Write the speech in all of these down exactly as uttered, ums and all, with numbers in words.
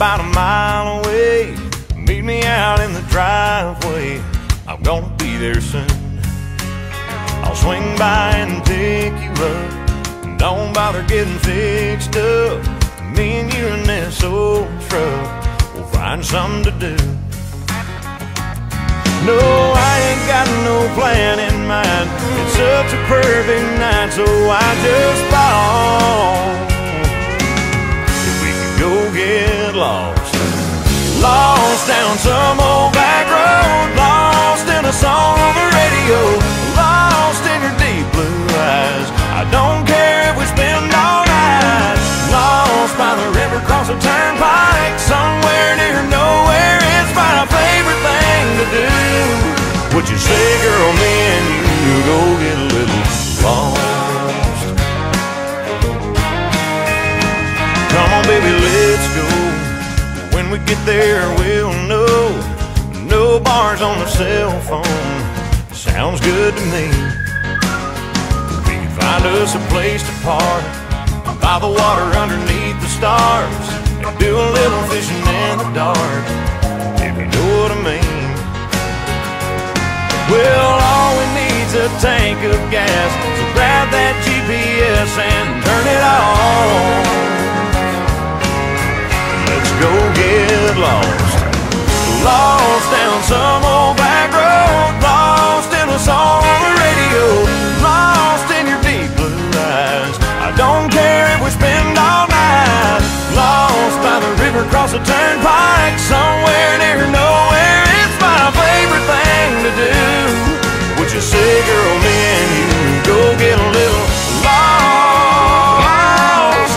about a mile away. Meet me out in the driveway, I'm gonna be there soon. I'll swing by and pick you up, don't bother getting fixed up. Me and you in this old truck, we'll find something to do. No, I ain't got no plan in mind, it's such a perfect night, so I just thought if we could go get lost. Lost down some old back road, lost in a song on the radio, lost in your deep blue eyes. I don't care if we spend all night, lost by the river, across a turnpike, somewhere near nowhere. It's my favorite thing to do. Would you say, girl, me and you go get a little lost? Come on, baby, let's go. When we get there, we'll know. No bars on the cell phone, sounds good to me. We can find us a place to park by the water underneath the stars, and do a little fishing in the dark, if you know what I mean. Well, all we need's a tank of gas, so grab that G P S and turn it on. Let's go get lost. Lost down some old back road, lost in a song on the radio, lost in your deep blue eyes. I don't care if we spend all night, lost by the river, across a turnpike, somewhere near nowhere. It's my favorite thing to do. Would you say, girl, me and you go get a little lost?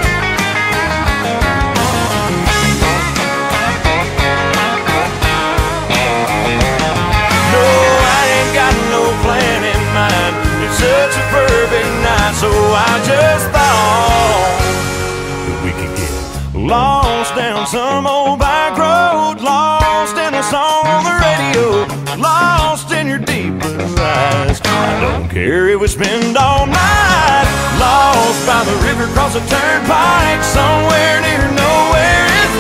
No, I ain't got no plan in mind, it's such a perfect night, so I just thought that we could get lost down some old back road, lost in a song on the radio, lost in your deep blue eyes. I don't care if we spend all night, lost by the river, across a turnpike, somewhere near nowhere. It's